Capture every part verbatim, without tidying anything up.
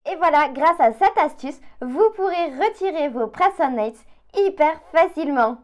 Et voilà, grâce à cette astuce, vous pourrez retirer vos press-on nails hyper facilement.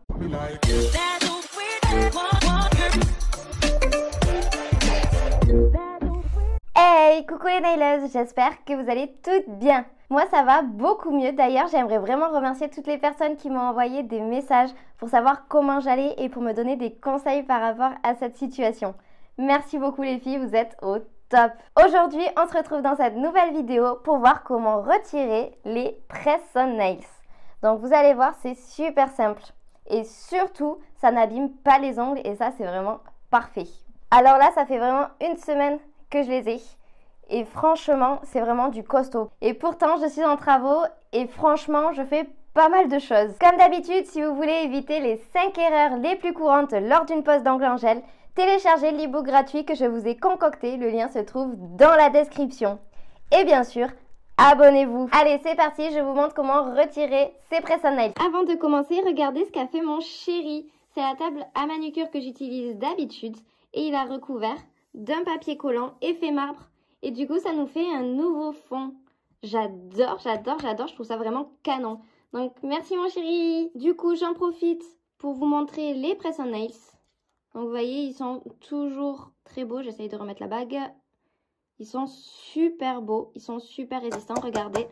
Hey, coucou les naileuses, j'espère que vous allez toutes bien. Moi ça va beaucoup mieux, d'ailleurs j'aimerais vraiment remercier toutes les personnes qui m'ont envoyé des messages pour savoir comment j'allais et pour me donner des conseils par rapport à cette situation. Merci beaucoup les filles, vous êtes au top. Aujourd'hui on se retrouve dans cette nouvelle vidéo pour voir comment retirer les press-on nails. Donc vous allez voir, c'est super simple et surtout ça n'abîme pas les ongles et ça c'est vraiment parfait. Alors là ça fait vraiment une semaine que je les ai et franchement c'est vraiment du costaud et pourtant je suis en travaux et franchement je fais pas mal de choses. Comme d'habitude, si vous voulez éviter les cinq erreurs les plus courantes lors d'une pose d'angle en gel, téléchargez l'e-book gratuit que je vous ai concocté, le lien se trouve dans la description. Et bien sûr, abonnez-vous. Allez, c'est parti, je vous montre comment retirer ces press-on nails. Avant de commencer, regardez ce qu'a fait mon chéri. C'est la table à manucure que j'utilise d'habitude et il a recouvert d'un papier collant effet marbre et du coup ça nous fait un nouveau fond. J'adore, j'adore, j'adore, je trouve ça vraiment canon. Donc merci mon chéri. Du coup j'en profite pour vous montrer les press-on nails. Donc vous voyez ils sont toujours très beaux, j'essaye de remettre la bague. Ils sont super beaux, ils sont super résistants, regardez.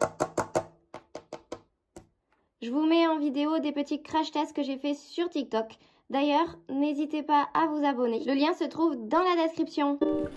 Je vous mets en vidéo des petits crash tests que j'ai fait sur TikTok. D'ailleurs, n'hésitez pas à vous abonner. Le lien se trouve dans la description.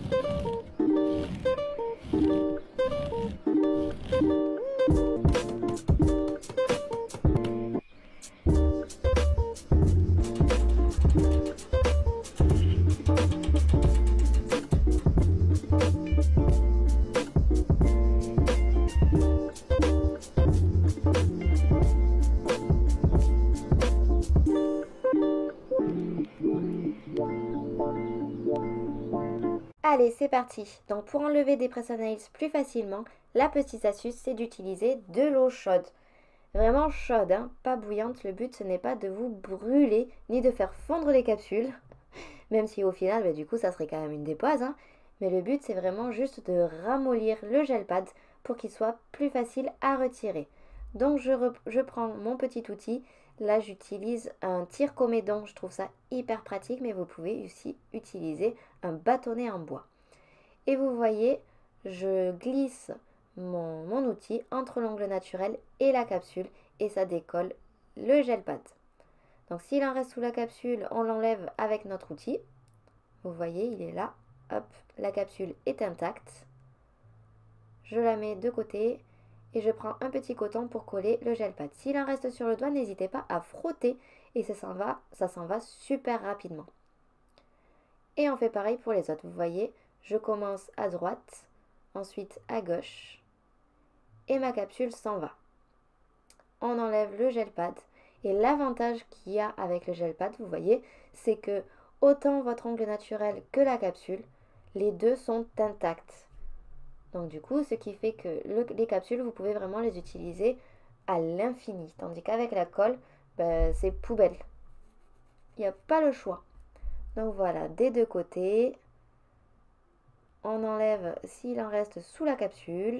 Allez, c'est parti. Donc pour enlever des press-on nails plus facilement, la petite astuce c'est d'utiliser de l'eau chaude. Vraiment chaude, hein, pas bouillante. Le but ce n'est pas de vous brûler ni de faire fondre les capsules. Même si au final, bah, du coup ça serait quand même une dépoise. Hein. Mais le but c'est vraiment juste de ramollir le gel pad pour qu'il soit plus facile à retirer. Donc je, je prends mon petit outil. Là j'utilise un tire-comédon, je trouve ça hyper pratique, mais vous pouvez aussi utiliser un bâtonnet en bois. Et vous voyez, je glisse mon, mon outil entre l'ongle naturel et la capsule et ça décolle le gel pad. Donc s'il en reste sous la capsule, on l'enlève avec notre outil. Vous voyez, il est là, hop, la capsule est intacte. Je la mets de côté. Et je prends un petit coton pour coller le gel pad. S'il en reste sur le doigt, n'hésitez pas à frotter et ça s'en va, ça s'en va super rapidement. Et on fait pareil pour les autres. Vous voyez, je commence à droite, ensuite à gauche et ma capsule s'en va. On enlève le gel pad et l'avantage qu'il y a avec le gel pad, vous voyez, c'est que autant votre ongle naturel que la capsule, les deux sont intacts. Donc du coup, ce qui fait que le, les capsules, vous pouvez vraiment les utiliser à l'infini. Tandis qu'avec la colle, ben, c'est poubelle. Il n'y a pas le choix. Donc voilà, des deux côtés. On enlève s'il en reste sous la capsule.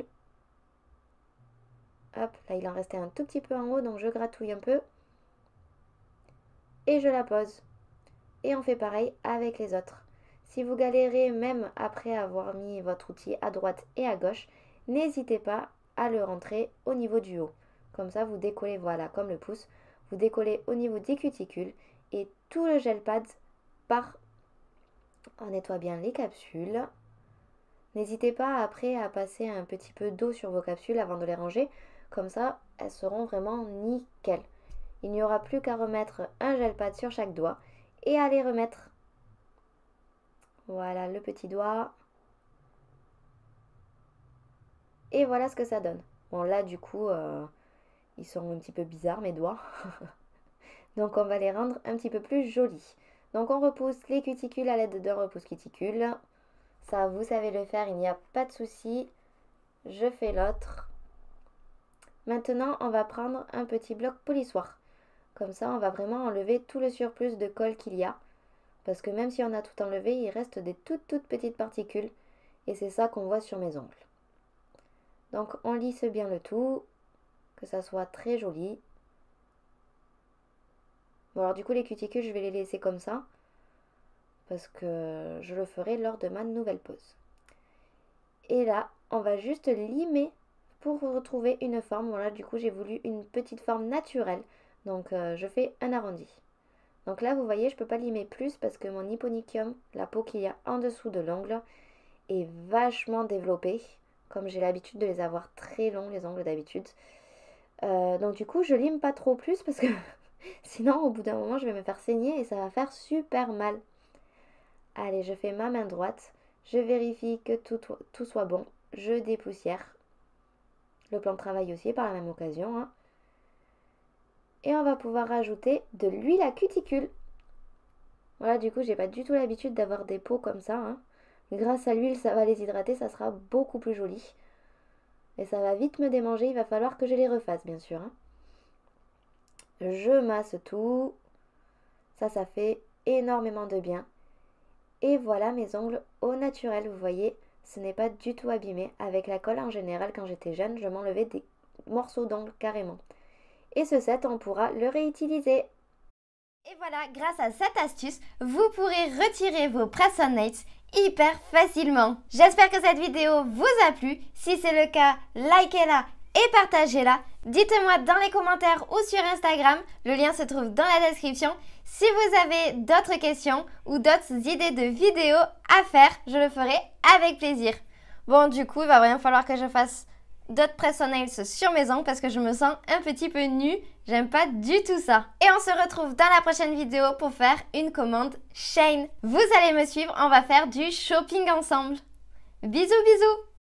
Hop, là il en restait un tout petit peu en haut, donc je gratouille un peu. Et je la pose. Et on fait pareil avec les autres. Si vous galérez même après avoir mis votre outil à droite et à gauche, n'hésitez pas à le rentrer au niveau du haut. Comme ça, vous décollez, voilà, comme le pouce, vous décollez au niveau des cuticules et tout le gel pad part. On nettoie bien les capsules. N'hésitez pas après à passer un petit peu d'eau sur vos capsules avant de les ranger. Comme ça, elles seront vraiment nickel. Il n'y aura plus qu'à remettre un gel pad sur chaque doigt et à les remettre. Voilà le petit doigt. Et voilà ce que ça donne. Bon là du coup, euh, ils sont un petit peu bizarres mes doigts. Donc on va les rendre un petit peu plus jolis. Donc on repousse les cuticules à l'aide d'un repousse cuticule. Ça vous savez le faire, il n'y a pas de souci. Je fais l'autre. Maintenant on va prendre un petit bloc polissoir. Comme ça on va vraiment enlever tout le surplus de colle qu'il y a. Parce que même si on a tout enlevé, il reste des toutes toutes petites particules. Et c'est ça qu'on voit sur mes ongles. Donc on lisse bien le tout, que ça soit très joli. Bon alors du coup les cuticules je vais les laisser comme ça, parce que je le ferai lors de ma nouvelle pause. Et là on va juste limer pour retrouver une forme. Voilà, du coup j'ai voulu une petite forme naturelle, donc euh, je fais un arrondi. Donc là vous voyez je ne peux pas limer plus parce que mon hyponychium, la peau qu'il y a en dessous de l'ongle, est vachement développée, comme j'ai l'habitude de les avoir très longs les ongles d'habitude. Euh, donc du coup je lime pas trop plus parce que sinon au bout d'un moment je vais me faire saigner et ça va faire super mal. Allez, je fais ma main droite, je vérifie que tout, tout soit bon, je dépoussière le plan de travail aussi par la même occasion, hein. Et on va pouvoir rajouter de l'huile à cuticule. Voilà, du coup j'ai pas du tout l'habitude d'avoir des peaux comme ça, hein. Grâce à l'huile ça va les hydrater, ça sera beaucoup plus joli. Et ça va vite me démanger, il va falloir que je les refasse bien sûr, hein. Je masse tout. Ça, ça fait énormément de bien. Et voilà mes ongles au naturel, vous voyez, ce n'est pas du tout abîmé. Avec la colle en général, quand j'étais jeune, je m'enlevais des morceaux d'ongles carrément. Et ce set, on pourra le réutiliser. Et voilà, grâce à cette astuce, vous pourrez retirer vos press-on-nails hyper facilement. J'espère que cette vidéo vous a plu. Si c'est le cas, likez-la et partagez-la. Dites-moi dans les commentaires ou sur Instagram, le lien se trouve dans la description. Si vous avez d'autres questions ou d'autres idées de vidéos à faire, je le ferai avec plaisir. Bon, du coup, il va vraiment falloir que je fasse d'autres press-on-nails sur mes ongles parce que je me sens un petit peu nue. J'aime pas du tout ça. Et on se retrouve dans la prochaine vidéo pour faire une commande Shein. Vous allez me suivre, on va faire du shopping ensemble. Bisous, bisous!